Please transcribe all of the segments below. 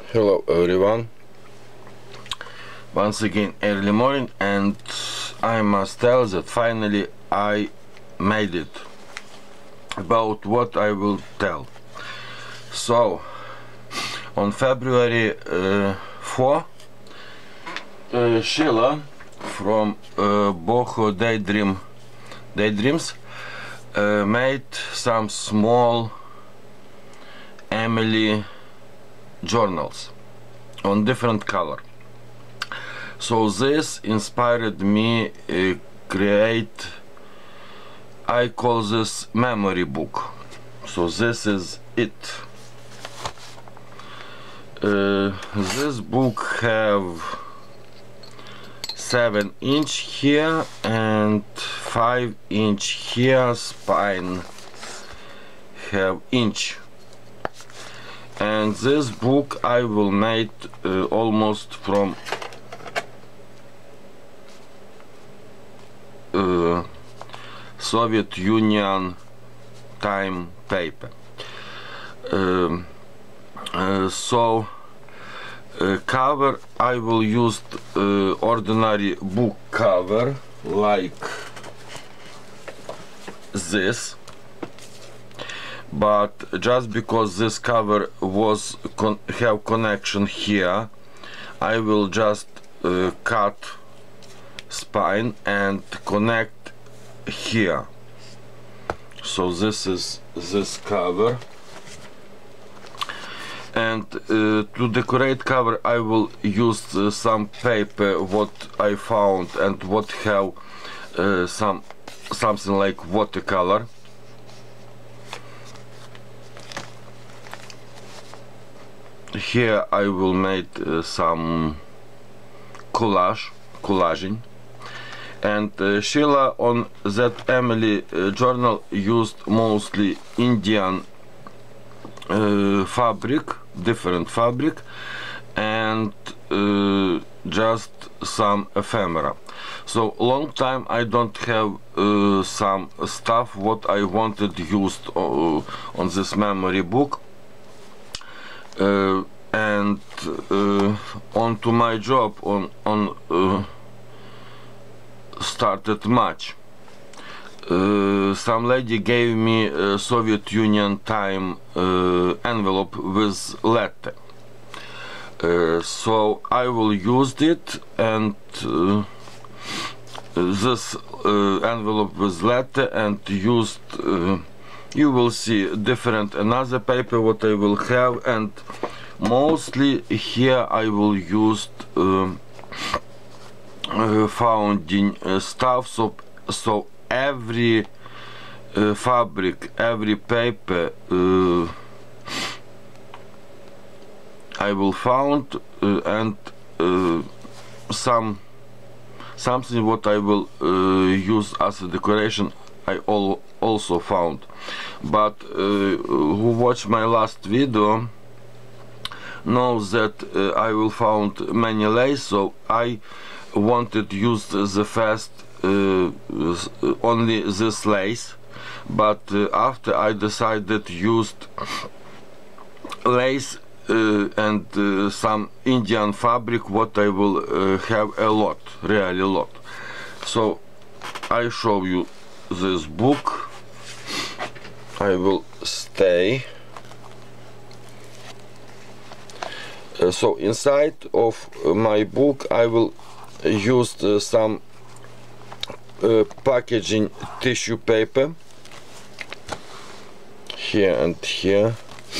Hello everyone, once again early morning, and I must tell that finally I made it. About what I will tell. So on February 4, Sheila from Boho Daydreams made some small Emily journals on different color. So this inspired me create, I call this memory book. So this is it. This book have 7-inch here and 5-inch here, spine have inch. And this book I will make almost from Soviet Union time paper. Cover I will use ordinary book cover like this. But just because this cover was have connection here, I will just cut spine and connect here. So this is this cover, and to decorate cover I will use some paper what I found and what have something like watercolor. Here I will make some collaging, and Sheila on that Emily journal used mostly Indian fabric, different fabric, and just some ephemera. So long time I don't have some stuff what I wanted used on this memory book. And on to my job on started March. Some lady gave me a Soviet Union time envelope with letter. So I will use it, and this envelope with letter, and used you will see different another paper what I will have, and mostly here I will use founding stuff. So every fabric, every paper I will found, and something what I will use as a decoration I also found. But who watched my last video knows that I will found many lace, so I wanted to use the first only this lace, but after I decided to use lace and some Indian fabric what I will have a lot, really a lot. So I show you this book. I will stay. So inside of my book I will use some packaging tissue paper here and here,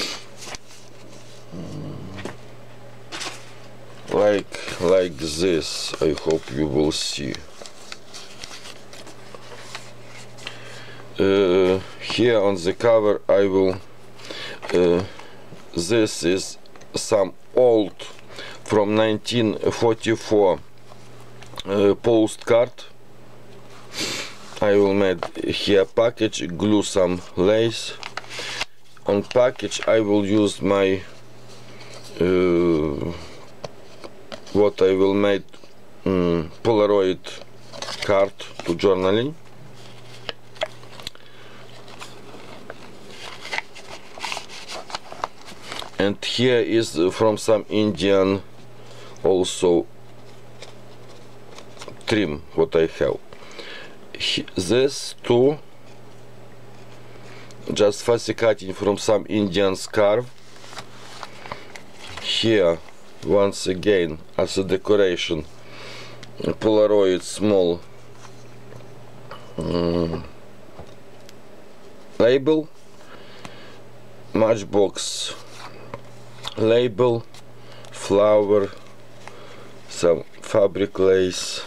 like this. I hope you will see. Here on the cover I will this is some old from 1944 postcard. I will make here package, glue some lace. On package I will use my what I will make Polaroid card to journaling. and here is from some Indian also trim what I have. This two just fussy cutting from some Indian scarf. Here once again as a decoration Polaroid small label, Matchbox label, flower, some fabric lace,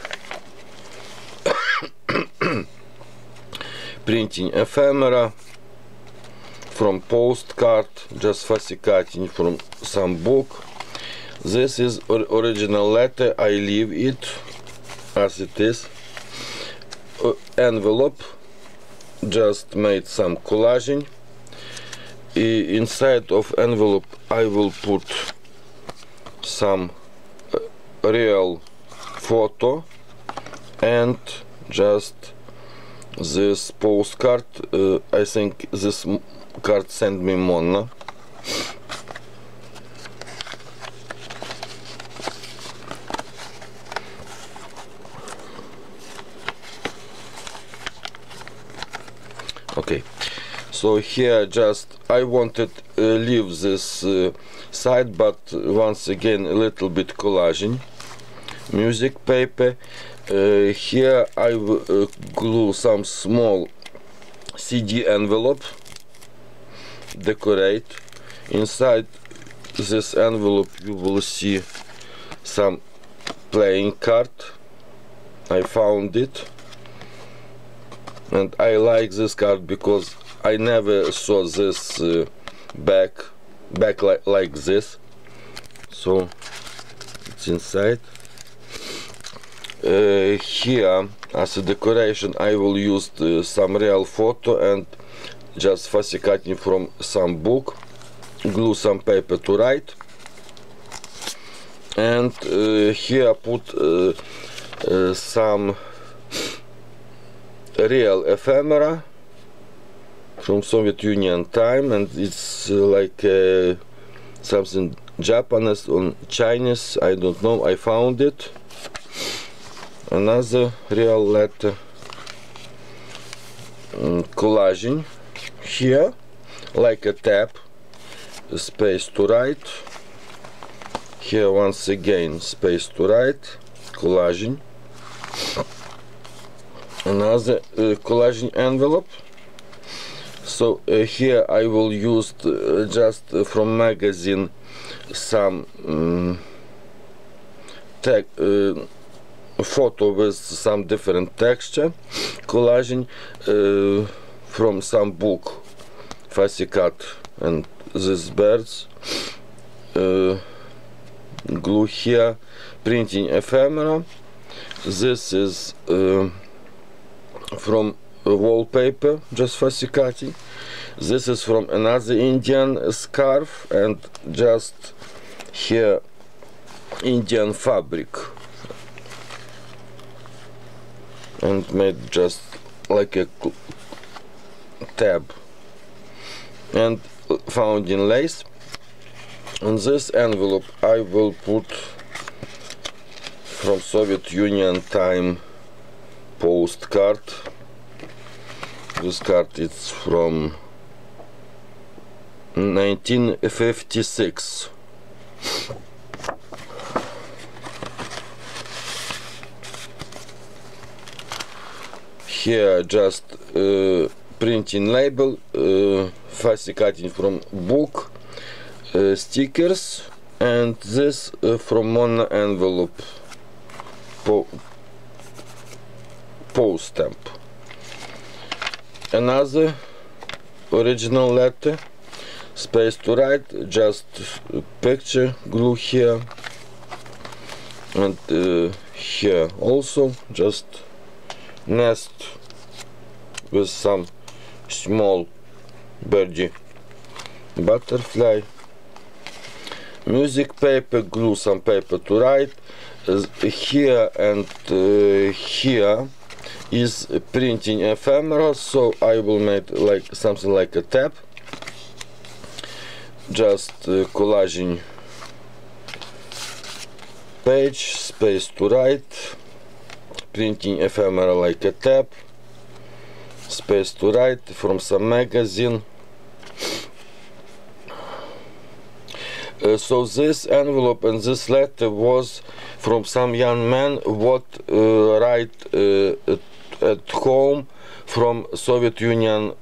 printing ephemera from postcard, just fussy cutting from some book. This is original letter, I leave it as it is. Envelope, just made some collaging. Inside of envelope I will put some real photo and just this postcard. I think this card sent me Mona. Okay, so here just I wanted leave this side, but once again a little bit collaging. Music paper. Here I will glue some small CD envelope, decorate. Inside this envelope you will see some playing card. I found it and I like this card because I never saw this back like this, so it's inside. Here as a decoration I will use some real photo and just fussy cutting from some book, glue some paper to write, and here put some real ephemera from Soviet Union time, and it's like something Japanese or Chinese, I don't know, I found it. Another real letter, collaging here like a tab, space to write. Here once again space to write, collaging. Another collaging envelope. So here I will use just from magazine some tag photo with some different texture, collaging from some book, fussy cut, and these birds, glue here, printing ephemera. This is from wallpaper, just fussy cutting. This is from another Indian scarf, and just here Indian fabric, and made just like a tab, and found in lace. On this envelope I will put from Soviet Union time postcard. This card is from 1956. Here just printing label, fussy cutting from book, stickers, and this from Mona envelope, post stamp. Another original letter, space to write, just picture, glue here, and here also just nest with some small birdie, butterfly. Music paper, glue some paper to write. Here and here is printing ephemera, so I will make like something like a tab. just collaging page, space to write, printing ephemera like a tab, space to write from some magazine. So this envelope and this letter was from some young man what write at home from Soviet Union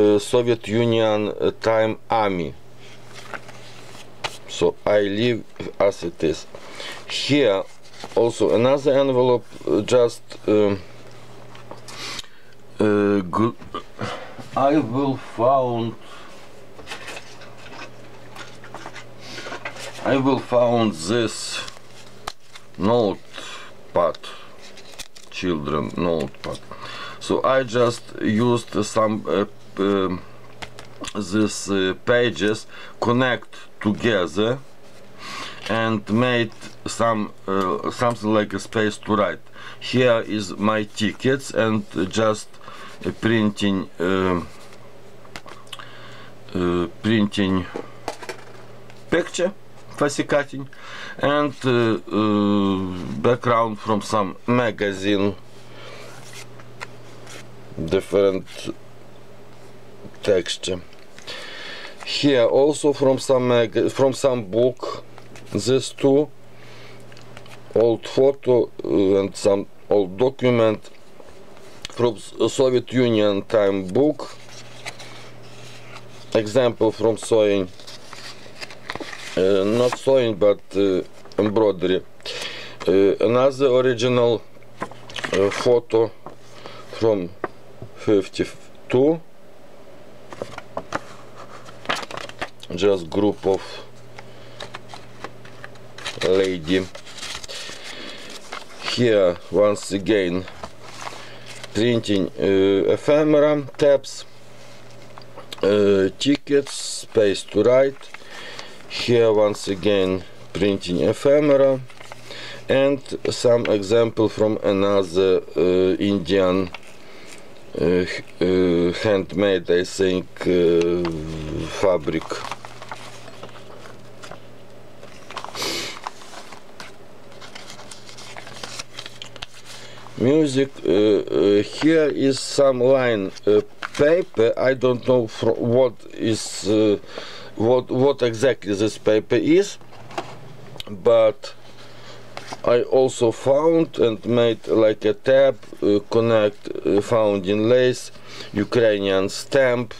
time army. So I leave as it is. Here also another envelope, just I will found this notepad, children notepad. So I just used some these pages connect together and made some something like a space to write. Here is my tickets and just printing picture, fascicutting, and background from some magazine, different texture. Here also from some book, these two old photo and some old document from Soviet Union time book, example from sewing, not sewing but embroidery. Another original photo from 52, just group of lady. Here once again printing ephemera, tabs, tickets, space to write. Here once again printing ephemera and some example from another Indian handmade, I think, fabric. Music. Here is some line paper. I don't know what is what exactly this paper is, but I also found and made like a tab, connect, found in lace, Ukrainian stamp.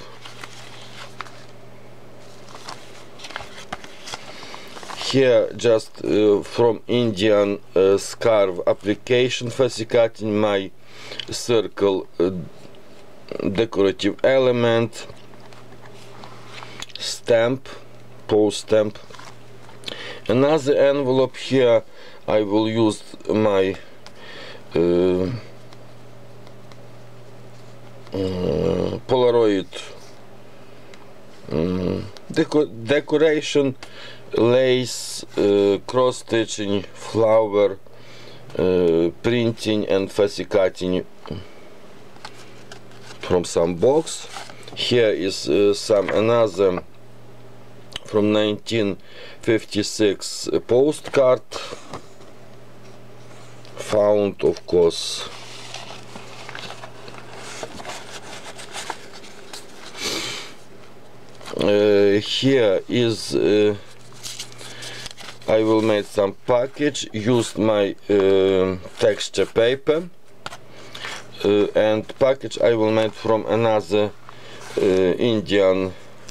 Here just from Indian scarf application, fascicutting my circle decorative element, stamp, post stamp. Another envelope. Here I will use my Polaroid decoration, lace, cross stitching, flower, printing and fascicutting from some box. Here is some another from 1956 postcard, found of course. Here is I will make some package, used my texture paper, and package I will make from another Indian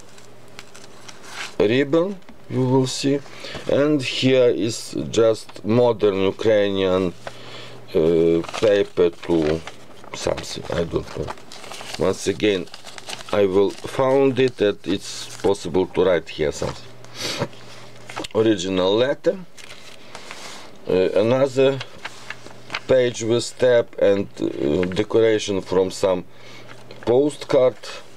ribbon, you will see. And here is just modern Ukrainian paper to something, I don't know. Once again I will found it that it's possible to write here something. Original letter, another page with tab and decoration from some postcard.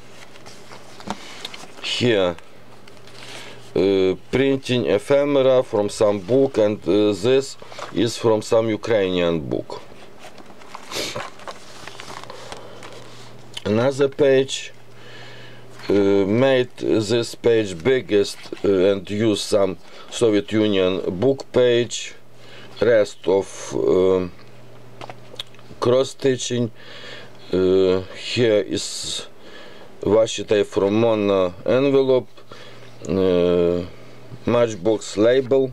Here printing ephemera from some book, and this is from some Ukrainian book. Another page, made this page biggest and used some Soviet Union book page, rest of cross stitching. Here is washi tape from Mona envelope, Matchbox label,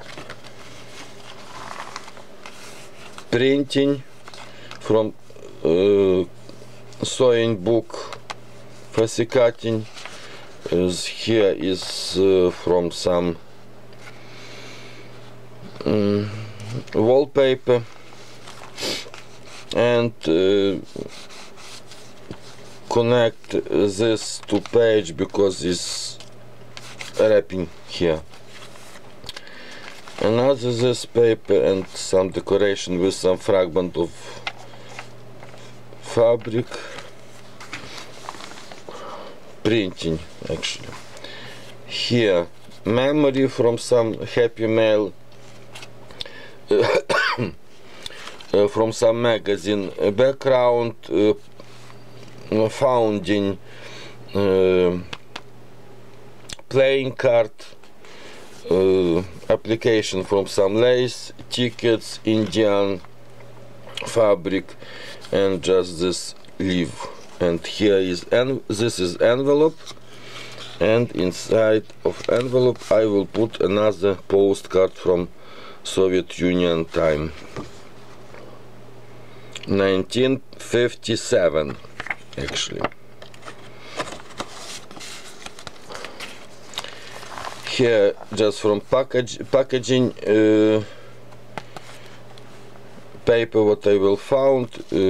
printing from sewing book, fussy cutting. Here is from some wallpaper, and connect this to page because it's wrapping here. Another this paper and some decoration with some fragment of fabric, printing actually. Here memory from some Happy Mail, from some magazine, background, founding, playing card, application from some lace, tickets, Indian fabric, and just this leaf. And here is this is envelope, and inside of envelope I will put another postcard from Soviet Union time, 1957 actually. Here just from packaging paper what I will found,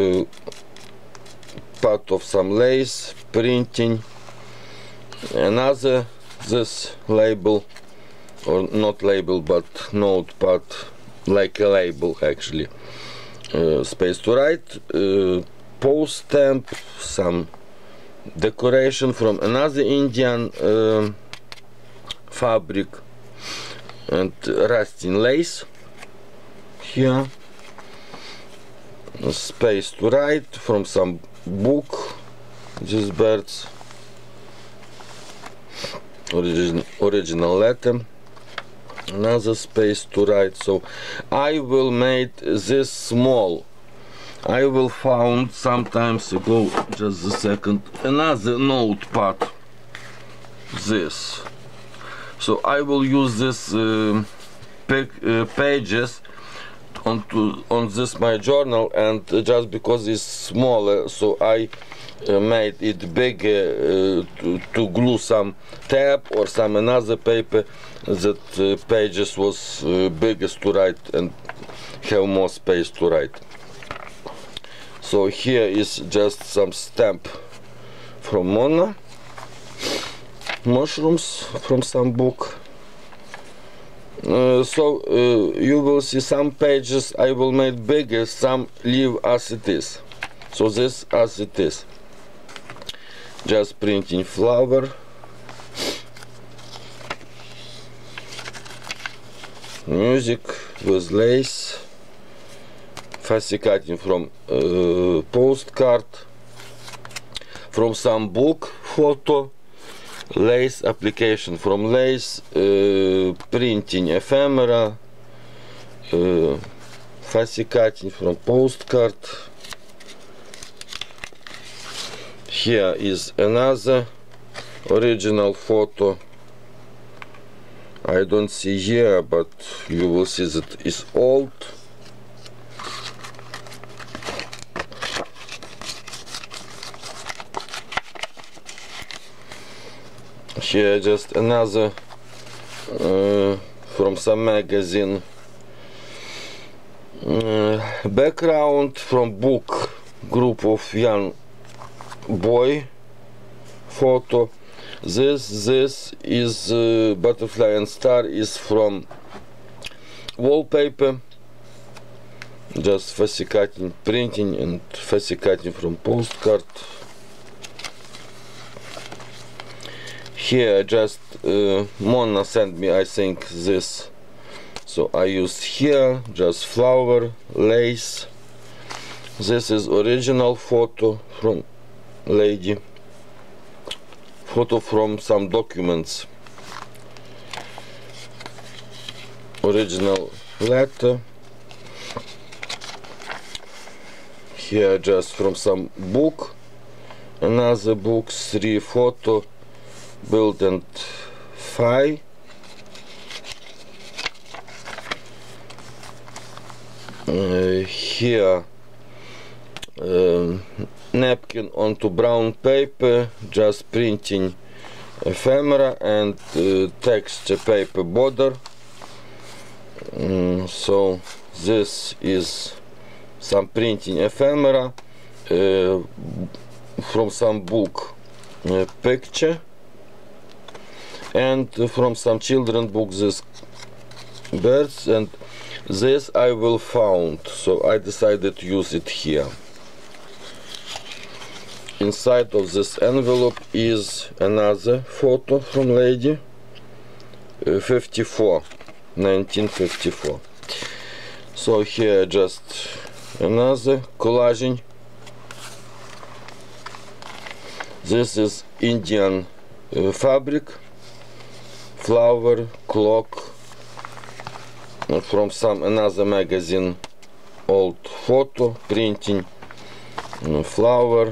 part of some lace, printing, another this label, or not label but notepad, like a label actually, space to write, post stamp, some decoration from another Indian fabric, and rusting lace here, space to write from some book, these birds, original letter, another space to write. So I will make this small. I will found sometimes ago, just a second, another notepad, this. So I will use this pages on this my journal, and just because it's smaller, so I made it bigger to glue some tab or some another paper that pages was biggest to write and have more space to write. So here is just some stamp from Mona, mushrooms from some book. So you will see some pages I will make bigger, some leave as it is. So this as it is. Just printing flower, music with lace, fussy cutting from postcard, from some book photo, lace application from lace, printing ephemera, fussy cutting from postcard. Here is another original photo. I don't see here, but you will see that it's old. Here just another from some magazine, background from book, group of young boy photo. This is butterfly and star is from wallpaper, just fussy cutting, printing, and fussy cutting from postcard. Here just Mona sent me, I think, this, so I used here just flower, lace. This is original photo from lady photo from some documents. Original letter. Here just from some book. Another book, 3 photo, build and file. Here napkin onto brown paper, just printing ephemera and texture paper border. So this is some printing ephemera from some book picture, and from some children book this birds, and this I will found, so I decided to use it here. Inside of this envelope is another photo from lady, 1954. So here just another collaging. This is Indian fabric, flower, clock, from some another magazine, old photo, printing, flower,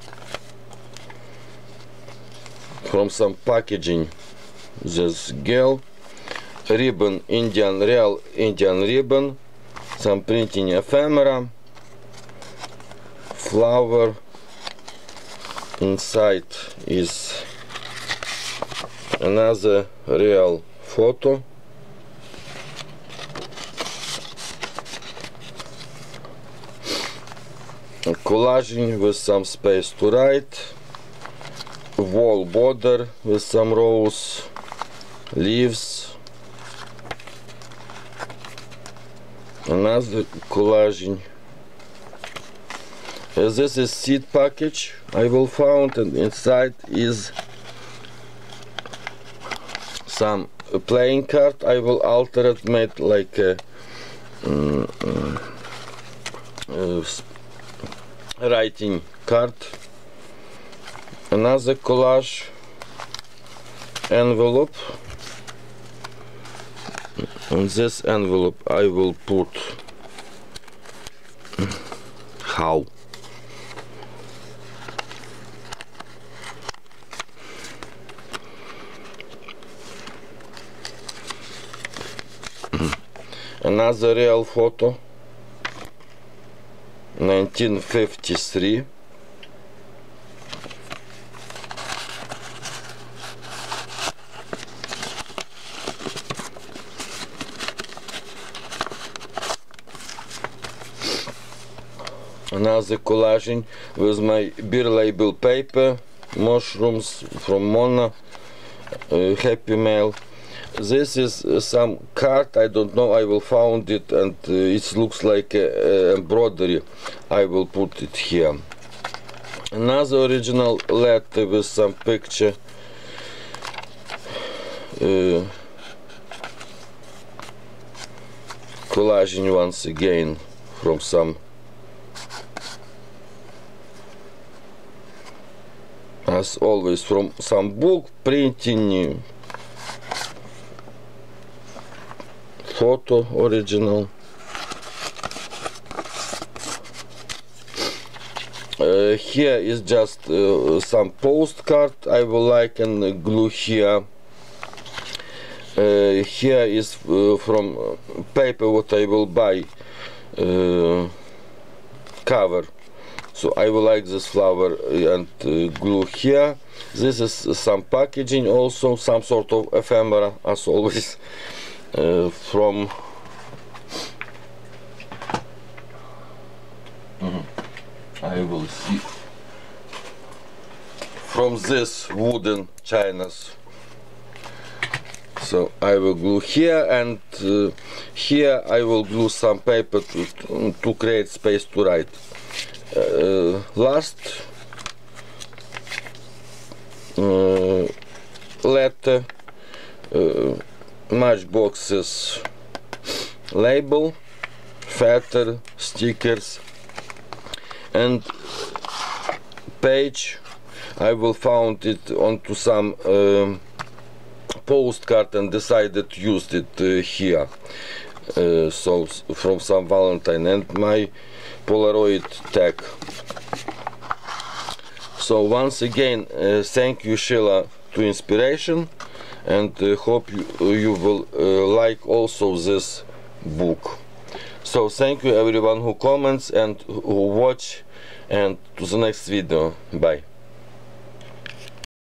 from some packaging, this girl, ribbon, real Indian ribbon, some printing ephemera, flower, inside is another real photo, collaging with some space to write, wall border with some rose leaves, another collaging. This is seed package I will found, and inside is some playing card. I will alter it, made like a writing card. Another collage envelope. In this envelope I will put how. Another real photo, 1953. Another collaging with my beer label paper, mushrooms from Mona, Happy Mail. This is some card, I don't know, I will found it, and it looks like embroidery. I will put it here. Another original letter with some picture. Collaging once again from some, as always, from some book, printing, photo original. Here is just some postcard I will like and glue here. Here is from paper what I will buy, cover. So I will like this flower and glue here. This is some packaging, also some sort of ephemera, as always. From I will see from this wooden chinas. So I will glue here, and here I will glue some paper to create space to write. Last letter, matchboxes, label, feather, stickers, and page I will found it onto some postcard and decided to use it here. So from some Valentine and my Polaroid tag. So once again, thank you Sheila to inspiration, and hope you will like also this book. So thank you everyone who comments and who watch, and to the next video. Bye.